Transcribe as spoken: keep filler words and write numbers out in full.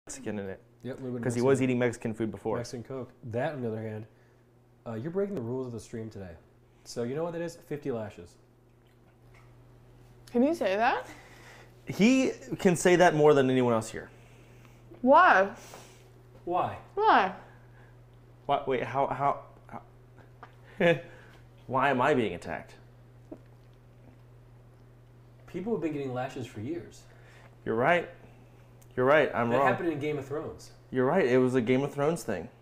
Mexican in it. Yep, because he was eating Mexican food before. Mexican Coke. That, on the other hand, uh, you're breaking the rules of the stream today. So you know what that is? fifty lashes. Can you say that? He can say that more than anyone else here. Why? Why? Why? What? Wait, how? How? how why am I being attacked? People have been getting lashes for years. You're right. You're right. I'm that wrong. That happened in Game of Thrones. You're right. It was a Game of Thrones thing.